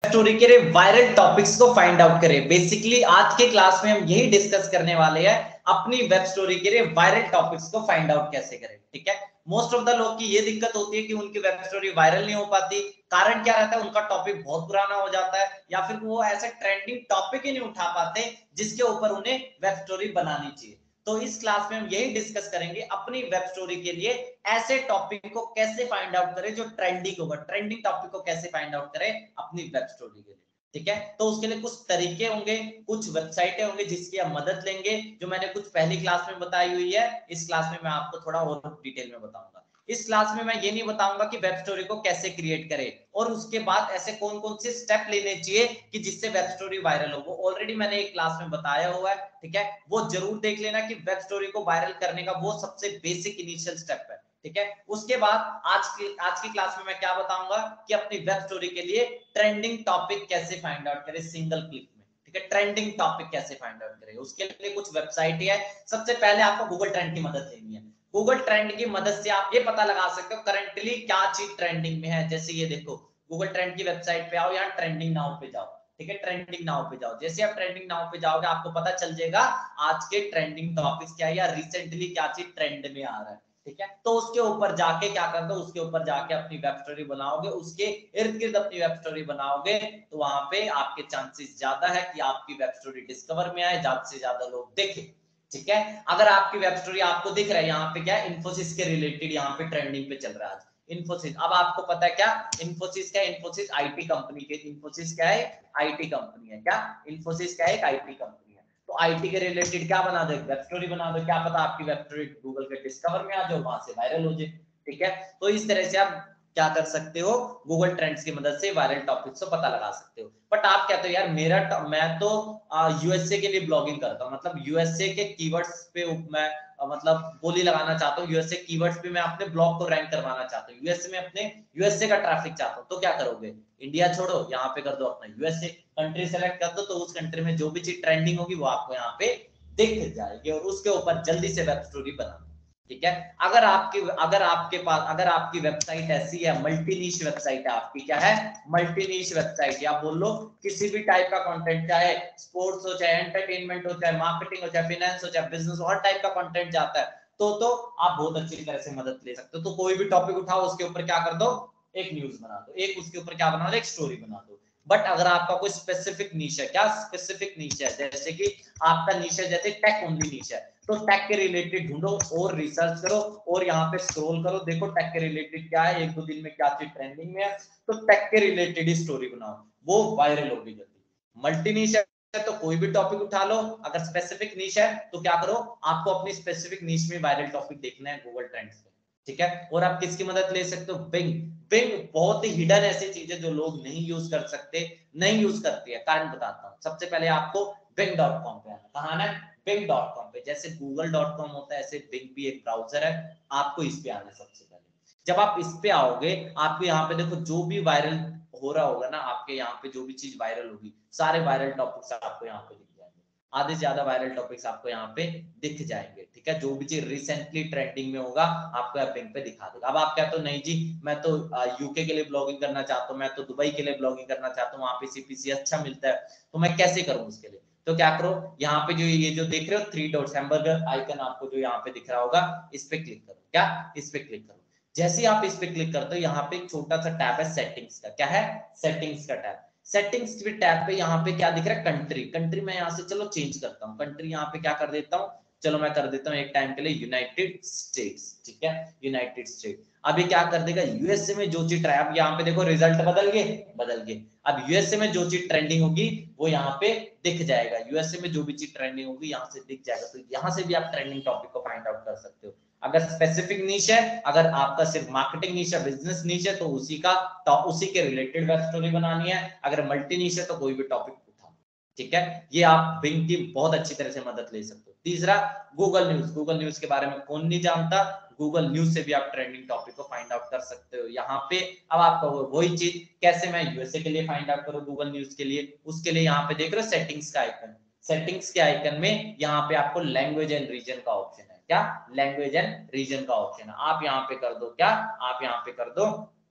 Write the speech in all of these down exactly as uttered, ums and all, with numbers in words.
Story के viral topics को find out करें। बेसिकली आज के क्लास में हम यही डिस्कस करने वाले हैं, अपनी वेब स्टोरी के वायरल टॉपिक्स को फाइंड आउट कैसे करें। ठीक है, मोस्ट ऑफ द लोग की ये दिक्कत होती है कि उनकी वेब स्टोरी वायरल नहीं हो पाती। कारण क्या रहता है, उनका टॉपिक बहुत पुराना हो जाता है या फिर वो ऐसा ट्रेंडिंग टॉपिक ही नहीं उठा पाते जिसके ऊपर उन्हें वेब स्टोरी बनानी चाहिए। तो इस क्लास में हम यही डिस्कस करेंगे, अपनी वेब स्टोरी के लिए ऐसे टॉपिक को कैसे फाइंड आउट करें जो ट्रेंडिंग होगा, ट्रेंडिंग टॉपिक को कैसे फाइंड आउट करें अपनी वेब स्टोरी के लिए। ठीक है, तो उसके लिए कुछ तरीके होंगे, कुछ वेबसाइटें होंगे जिसकी आप मदद लेंगे, जो मैंने कुछ पहली क्लास में बताई हुई है। इस क्लास में मैं आपको थोड़ा और डिटेल में बताऊंगा। इस क्लास में मैं ये नहीं बताऊंगा कि वेब स्टोरी को कैसे क्रिएट करें और उसके बाद ऐसे कौन कौन से स्टेप लेने चाहिए कि जिससे वेब स्टोरी वायरल हो। वो ऑलरेडी मैंने एक क्लास में बताया हुआ है। ठीक है, वो जरूर देख लेना कि वेब स्टोरी को वायरल करने का वो सबसे बेसिक इनिशियल स्टेप है। ठीक है, उसके बाद आज की आज की क्लास में मैं क्या बताऊंगा कि अपनी वेब स्टोरी के लिए ट्रेंडिंग टॉपिक कैसे फाइंड आउट करें सिंगल क्लिक में। ठीक है, ट्रेंडिंग टॉपिक कैसे फाइंड आउट करें, उसके लिए कुछ वेबसाइट है। सबसे पहले आपको गूगल ट्रेंड की मदद लेनी है। गूगल ट्रेंड की मदद से आप ये पता लगा सकते हो करंटली क्या चीज ट्रेंडिंग में है। जैसे ये देखो, गूगल ट्रेंड की वेबसाइट पे आओ, यहाँ ट्रेंडिंग नाउ पे जाओ। ठीक है, ट्रेंडिंग नाउ पे जाओ। जैसे आप ट्रेंडिंग नाउ पे जाओगे आपको पता चल जाएगा आज के ट्रेंडिंग टॉपिक्स क्या है या रिसेंटली क्या चीज ट्रेंड में आ रहा है। ठीक है, तो उसके ऊपर जाके क्या कर दो, उसके ऊपर जाके अपनी वेब स्टोरी बनाओगे, उसके इर्द गिर्द अपनी वेब स्टोरी बनाओगे, तो वहां पे आपके चांसेस ज्यादा है कि आपकी वेब स्टोरी डिस्कवर में आए, ज्यादा से ज्यादा लोग देखें। ठीक है, अगर आपकी वेब स्टोरी आपको दिख रहा है यहाँ पे क्या है, इन्फोसिस के रिलेटेड यहाँ पे ट्रेंडिंग पे चल रहा है आज इन्फोसिस। अब आपको पता है क्या इन्फोसिस क्या, इन्फोसिस आईटी कंपनी के, इन्फोसिस क्या है, आईटी कंपनी है। क्या इन्फोसिस क्या है, एक आईटी कंपनी है। तो आईटी के रिलेटेड क्या बना दो, वेब स्टोरी बना दो। क्या पता आपकी वेब स्टोरी गूगल के डिस्कवर में आ जाए, वहां से वायरल हो जाए। ठीक है, तो इस तरह से आप क्या कर सकते हो, गूगल ट्रेंड्स की मदद से वायरल टॉपिक्स को पता लगा सकते हो। बट आप कहते हो यार मेरा मैं तो यूएसए के लिए ब्लॉगिंग करता हूँ, मतलब यूएसए के कीवर्ड्स पे मैं आ, मतलब बोली लगाना चाहता हूँ, यूएसए कीवर्ड्स पे मैं अपने ब्लॉग को रैंक करवाना चाहता हूँ, यूएसए में अपने यूएसए का ट्रैफिक चाहता हूँ। तो क्या करोगे, इंडिया छोड़ो, यहाँ पे कर दो अपना यूएसए कंट्री सेलेक्ट कर दो, तो उस कंट्री में जो भी चीज ट्रेंडिंग होगी वो आपको यहाँ पे दिख जाएगी और उसके ऊपर जल्दी से वेब स्टोरी बना। ठीक है, अगर आपकी अगर आपके पास अगर आपकी वेबसाइट ऐसी है, मल्टी नीश वेबसाइट है आपकी, क्या है, मल्टी नीश वेबसाइट, या बोल लो किसी भी टाइप का कंटेंट, चाहे स्पोर्ट्स हो, चाहे एंटरटेनमेंट हो, चाहे मार्केटिंग हो, चाहे फाइनेंस हो, चाहे बिजनेस हो, हर टाइप का कंटेंट जाता है, तो तो आप बहुत अच्छी तरह से मदद ले सकते हो। तो कोई भी टॉपिक उठाओ, उसके ऊपर क्या कर दो, एक न्यूज बना दो, एक उसके ऊपर क्या बना दो, एक स्टोरी बना दो। बट अगर आपका कोई स्पेसिफिक नीश है, क्या स्पेसिफिक नीश है, जैसे कि आपका नीश है जैसे टेक ओनली नीश है, तो टेक के रिलेटेड ढूंढो और रिसर्च करो और यहाँ पे स्क्रॉल करो, देखो टेक के रिलेटेड क्या है, एक दो दिन में क्या चीज ट्रेंडिंग में है, तो टेक के रिलेटेड ही स्टोरी बनाओ, वो वायरल होगी जल्दी। मल्टी नीश है तो कोई भी टॉपिक उठा लो, अगर स्पेसिफिक नीश है तो क्या करो, आपको अपनी स्पेसिफिक नीश में वायरल टॉपिक देखना है गूगल ट्रेंड्स पे। ठीक है, और आप किसकी मदद ले सकते हो, बिंग। बिंग बहुत ही हिडन ऐसी चीज है जो लोग नहीं यूज कर सकते, नहीं यूज करती है। कारण बताता हूँ, सबसे पहले आपको बिंग डॉट कॉम पे आना। कहाँ आना है, बिंग डॉट कॉम पे। जैसे गूगल डॉट कॉम होता है, ऐसे बिंग भी एक ब्राउजर है, आपको इस पे आना है सबसे पहले। जब आप इस पे आओगे, आपको यहाँ पे देखो जो भी वायरल हो रहा होगा ना, आपके यहाँ पे जो भी चीज वायरल होगी, सारे वायरल टॉपिक्स आपको यहाँ पे दिख जाएंगे, आधे से ज्यादा वायरल टॉपिक्स आपको यहाँ पे दिख जाएंगे। ठीक है, जो भी चीज रिसेंटली ट्रेंडिंग में होगा आपको यहाँ बिंग पे दिखा देगा। अब आप कहते हो नहीं जी मैं तो यूके के लिए ब्लॉगिंग करना चाहता हूँ, मैं तो दुबई के लिए ब्लॉगिंग करना चाहता हूँ, वहां पे सीपीसी अच्छा मिलता है, तो मैं कैसे करूँ उसके लिए। तो क्या करो, यहाँ पे जो ये जो देख रहे हो थ्री डॉट्स हैमबर्गर आइकन आपको जो यहाँ पे दिख रहा होगा, इस पे क्लिक करो। क्या, इस पे क्लिक करो। जैसे ही आप इस पे क्लिक करते हो, यहाँ पे एक छोटा सा टैब है सेटिंग्स का। क्या है, सेटिंग्स का टैब। सेटिंग्स के टैब पे यहाँ पे क्या दिख रहा है, कंट्री। कंट्री में यहाँ से चलो चेंज करता हूँ, कंट्री यहाँ पे क्या कर देता हूँ, चलो मैं कर देता हूँ एक टाइम के लिए यूनाइटेड स्टेट्स। ठीक है, यूनाइटेड स्टेट। अभी क्या कर देगा, यूएसए में जो चीज ट्रैप, यहाँ पे देखो रिजल्ट बदल गए, बदल गए। अब यूएसए में जो चीज ट्रेंडिंग होगी वो यहाँ पे दिख जाएगा, यूएसए में जो भी चीज ट्रेंडिंग होगी यहाँ से दिख जाएगा। तो यहाँ से भी आप ट्रेंडिंग टॉपिक को फाइंड आउट कर सकते हो। अगर स्पेसिफिक नीश है, अगर आपका सिर्फ मार्केटिंग नीश है, बिजनेस नीश है, तो उसी का तो उसी के रिलेटेड वेब स्टोरी बनानी है। अगर मल्टी नीश है तो कोई भी टॉपिक उठाओ। ठीक है, ये आप बिंग की बहुत अच्छी तरह से मदद ले सकते हो। तीसरा, गूगल न्यूज। गूगल न्यूज के बारे में कौन नहीं जानता, गूगल न्यूज से भी आप ट्रेंडिंग टॉपिक को फाइंड आउट कर सकते हो यहाँ पे। अब आपका वही चीज कैसे मैं यूएसए के लिए फाइंड आउट करूँ गूगल न्यूज के लिए, उसके लिए यहाँ पे देख रहे हो सेटिंग्स का आइकन। सेटिंग्स के आइकन में यहाँ पे आपको लैंग्वेज एंड रीजन का ऑप्शन है। क्या, लैंग्वेज एंड रीजन का ऑप्शन है। आप यहाँ पे कर दो, क्या, आप यहाँ पे कर दो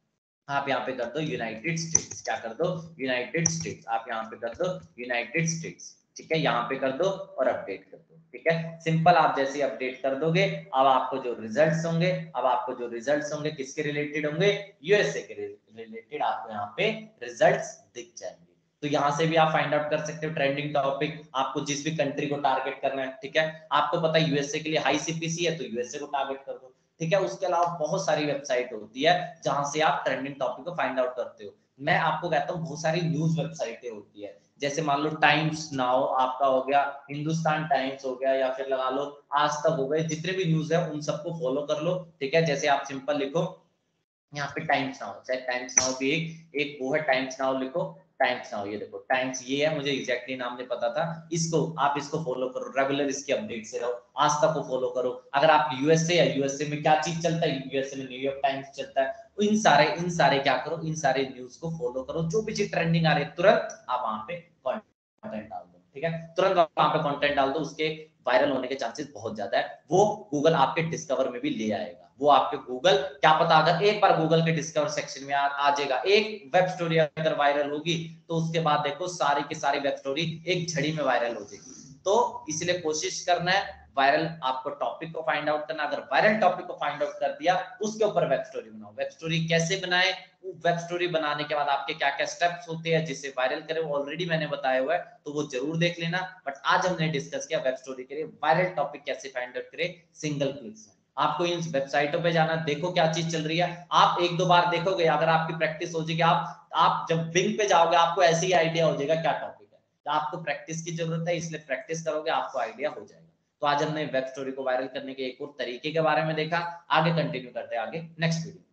आप यहाँ पे कर दो यूनाइटेड स्टेट्स, क्या कर दो यूनाइटेड स्टेट्स, आप यहाँ पे कर दो यूनाइटेड स्टेट्स, ठीक है, यहाँ पे कर दो और अपडेट कर दो, ठीक है, सिंपल। आप जैसे अपडेट कर दोगे, अब आपको जो रिजल्ट्स होंगे, अब आपको जो रिजल्ट्स होंगे किसके रिलेटेड होंगे, यूएसए के रिलेटेड आपको यहाँ पे रिजल्ट्स दिख जाएंगे। तो यहाँ से भी आप फाइंड आउट कर सकते हो ट्रेंडिंग टॉपिक, आपको जिस भी कंट्री को टारगेट करना है, ठीक है, आपको पता है यूएसए के लिए हाई सीपीसी है तो यूएसए को टारगेट कर दो, ठीक है। उसके अलावा बहुत सारी वेबसाइट होती है जहां से आप ट्रेंडिंग टॉपिक को फाइंड आउट करते हो। मैं आपको कहता हूँ बहुत सारी न्यूज वेबसाइटें होती है, जैसे मान लो टाइम्स नाउ आपका हो गया, हिंदुस्तान टाइम्स हो गया, या फिर लगा लो आज तक हो गए, जितने भी न्यूज है उन सबको फॉलो कर लो, ठीक है। जैसे आप सिंपल लिखो यहाँ पे टाइम्स नाउ, चाहे टाइम्स नाउ भी एक एक वो है, टाइम्स नाउ लिखो, टाइम्स नाउ, ये देखो टाइम्स ये है, मुझे एग्जैक्टली नाम नहीं पता था, इसको आप इसको फॉलो करो, रेगुलर इसकी अपडेट से रहो, आज तक को फॉलो करो। अगर आप यूएसए है, यूएसए में क्या चीज चलता है, यूएसए में न्यूयॉर्क टाइम्स चलता है, इन सारे इन सारे क्या करो, इन सारे न्यूज को फॉलो करो, जो भी चीज ट्रेंडिंग आ रही है तुरंत आप वहां पे कंटेंट डाल दो, ठीक है, तुरंत वहां पे कंटेंट डाल दो, उसके वायरल होने के चांसेस बहुत ज्यादा है, वो गूगल आपके डिस्कवर में भी ले आएगा, वो आपके गूगल, क्या पता अगर एक बार गूगल के डिस्कवर सेक्शन में आ, आ जाएगा, एक वेब स्टोरी अगर वायरल होगी तो उसके बाद देखो सारी की सारी वेब स्टोरी एक झड़ी में वायरल हो जाएगी। तो इसलिए कोशिश करना है वायरल आपको टॉपिक को फाइंड आउट करना, अगर वायरल टॉपिक को फाइंड आउट कर दिया उसके ऊपर वेब स्टोरी बनाओ। वेब स्टोरी कैसे बनाए, वेब स्टोरी बनाने के बाद आपके क्या क्या स्टेप्स होते हैं जिससे वायरल करें, ऑलरेडी मैंने बताया हुआ है, तो वो जरूर देख लेना। बट आज हमने डिस्कस किया वेब स्टोरी के लिए वायरल टॉपिक कैसे फाइंड आउट करें सिंगल क्लिक से। आपको इन वेबसाइटों पे जाना, देखो क्या चीज चल रही है, आप एक दो बार देखोगे, अगर आपकी प्रैक्टिस हो जाएगी, आप आप जब बिंग पे जाओगे आपको ऐसे ही आइडिया हो जाएगा क्या टॉपिक है, तो आपको प्रैक्टिस की जरूरत है, इसलिए प्रैक्टिस करोगे आपको आइडिया हो जाएगा। तो आज हमने वेब स्टोरी को वायरल करने के एक और तरीके के बारे में देखा, आगे कंटिन्यू करते हैं आगे नेक्स्ट वीडियो।